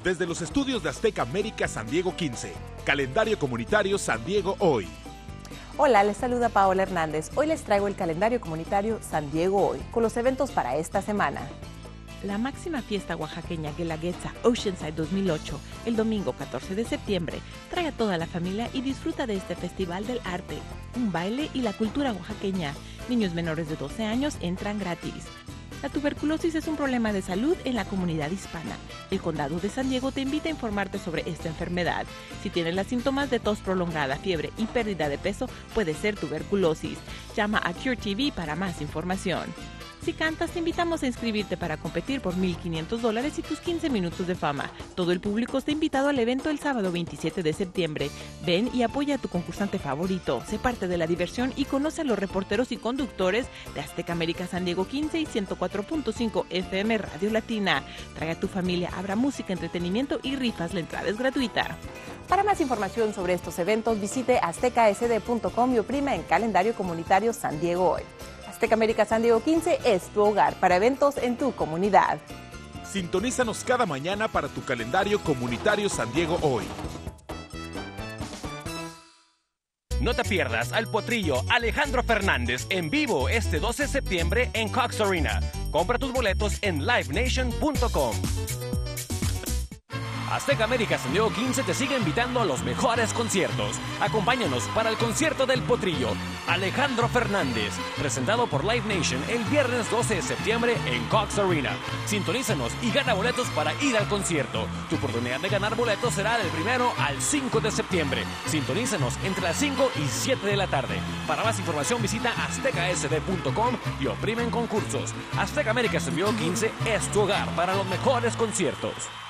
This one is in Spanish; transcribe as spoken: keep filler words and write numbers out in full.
Desde los estudios de Azteca América San Diego quince, calendario comunitario San Diego hoy. Hola, les saluda Paola Hernández. Hoy les traigo el calendario comunitario San Diego hoy, con los eventos para esta semana. La máxima fiesta oaxaqueña Guelaguetza Oceanside dos mil ocho, el domingo catorce de septiembre, trae a toda la familia y disfruta de este festival del arte, un baile y la cultura oaxaqueña. Niños menores de doce años entran gratis. La tuberculosis es un problema de salud en la comunidad hispana. El Condado de San Diego te invita a informarte sobre esta enfermedad. Si tienes los síntomas de tos prolongada, fiebre y pérdida de peso, puede ser tuberculosis. Llama a Cure T V para más información. Si cantas, te invitamos a inscribirte para competir por mil quinientos dólares y tus quince minutos de fama. Todo el público está invitado al evento el sábado veintisiete de septiembre. Ven y apoya a tu concursante favorito. Sé parte de la diversión y conoce a los reporteros y conductores de Azteca América San Diego quince y ciento cuatro punto cinco F M Radio Latina. Trae a tu familia, habrá música, entretenimiento y rifas. La entrada es gratuita. Para más información sobre estos eventos, visite azteca s d punto com y oprima en calendario comunitario San Diego hoy. Azteca América San Diego quince es tu hogar para eventos en tu comunidad. Sintonízanos cada mañana para tu calendario comunitario San Diego hoy. No te pierdas al potrillo Alejandro Fernández en vivo este doce de septiembre en Cox Arena. Compra tus boletos en live nation punto com. Azteca América San Diego quince te sigue invitando a los mejores conciertos. Acompáñanos para el concierto del potrillo Alejandro Fernández, presentado por Live Nation el viernes doce de septiembre en Cox Arena. Sintonízanos y gana boletos para ir al concierto. Tu oportunidad de ganar boletos será del primero al cinco de septiembre. Sintonízanos entre las cinco y siete de la tarde. Para más información visita azteca s d punto com y oprime en concursos. Azteca América San Diego quince es tu hogar para los mejores conciertos.